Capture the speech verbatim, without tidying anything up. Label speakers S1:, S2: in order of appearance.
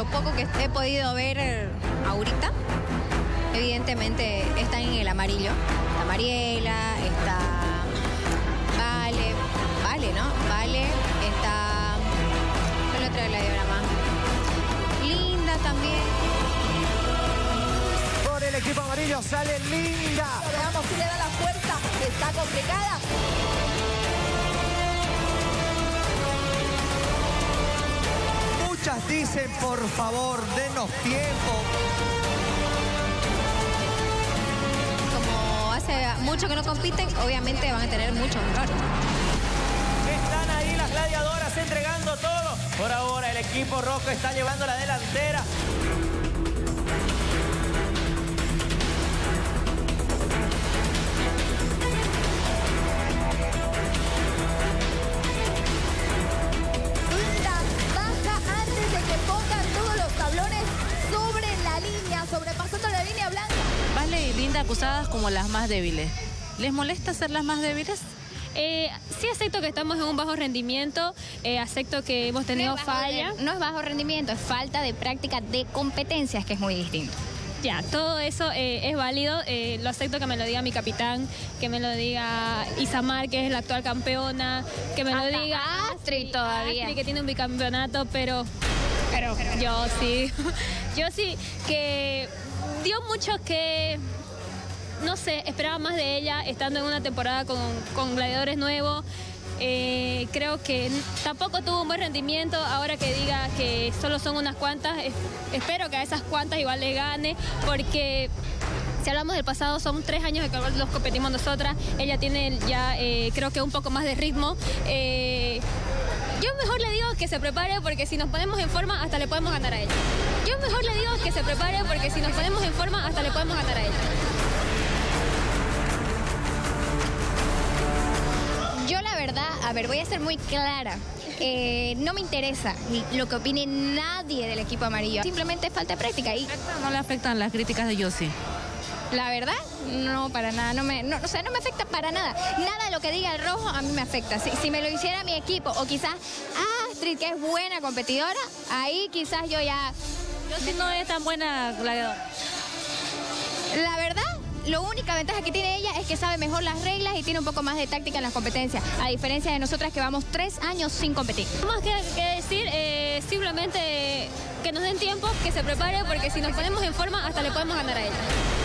S1: poco que he podido ver ahorita, evidentemente están en el amarillo. Está Mariela, está Vale, Vale, ¿no? Vale, está... ¿cuál es otra gladiadora más? Linda también.
S2: Por el equipo amarillo sale Linda.
S3: Veamos si le da la fuerza. Está complicada.
S2: Muchas dicen, por favor, denos tiempo.
S1: Como hace mucho que no compiten, obviamente van a tener mucho mejor.
S4: Están ahí las gladiadoras entregando todo. Por ahora el equipo rojo está llevando la delantera.
S3: Linda baja antes de que pongan todos los tablones sobre la línea, sobrepasando la línea blanca.
S5: Vale y Linda acusadas como las más débiles. ¿Les molesta ser las más débiles?
S6: Eh, sí acepto que estamos en un bajo rendimiento, eh, acepto que hemos tenido
S1: no es bajo
S6: fallas.
S1: de- no es bajo rendimiento, es falta de práctica de competencias, que es muy distinto.
S6: Ya, todo eso eh, es válido, eh, lo acepto que me lo diga mi capitán, que me lo diga Isamar, que es la actual campeona, que me
S1: Hasta
S6: lo diga
S1: Astrid todavía.
S6: Astrid, que tiene un bicampeonato, pero, pero yo sí, yo sí, que dio mucho que... No sé, esperaba más de ella estando en una temporada con, con gladiadores nuevos. Eh, creo que tampoco tuvo un buen rendimiento. Ahora que diga que solo son unas cuantas, es, espero que a esas cuantas igual le gane, porque si hablamos del pasado, son tres años de que los competimos nosotras. Ella tiene ya, eh, creo que un poco más de ritmo. Eh, yo mejor le digo que se prepare, porque si nos ponemos en forma, hasta le podemos ganar a ella. Yo mejor le digo que se prepare, porque si nos ponemos en forma, hasta le podemos ganar a ella.
S1: Yo la verdad, a ver, voy a ser muy clara. Eh, no me interesa lo que opine nadie del equipo amarillo. Simplemente falta de práctica. Y
S5: ¿No le afectan las críticas de Yossi?
S1: la verdad, no, para nada. No me, no, o sea, no me afecta para nada. Nada de lo que diga el rojo a mí me afecta. Si, si me lo hiciera mi equipo, o quizás Astrid, que es buena competidora, ahí quizás yo ya...
S5: Yossi no es tan buena gladiadora.
S1: La verdad, la única ventaja que tiene ella es que sabe mejor las reglas y tiene un poco más de táctica en las competencias, a diferencia de nosotras que vamos tres años sin competir.
S6: Más que, que decir, eh, simplemente que nos den tiempo, que se prepare, porque si nos ponemos en forma, hasta le podemos ganar a ella.